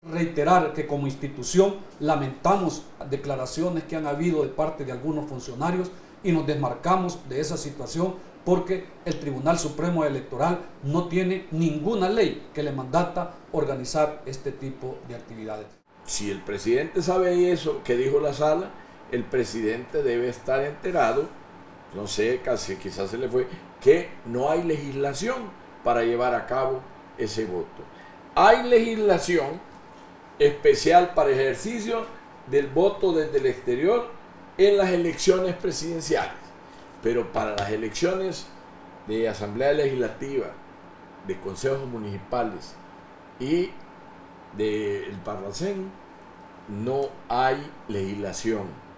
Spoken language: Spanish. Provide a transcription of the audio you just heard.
Reiterar que como institución lamentamos declaraciones que han habido de parte de algunos funcionarios y nos desmarcamos de esa situación porque el Tribunal Supremo Electoral no tiene ninguna ley que le mandata organizar este tipo de actividades. Si el presidente sabe eso que dijo la sala, el presidente debe estar enterado, no sé, quizás se le fue, que no hay legislación para llevar a cabo ese voto. Hay legislación especial para ejercicio del voto desde el exterior en las elecciones presidenciales, pero para las elecciones de Asamblea Legislativa, de consejos municipales y del Parlacén no hay legislación.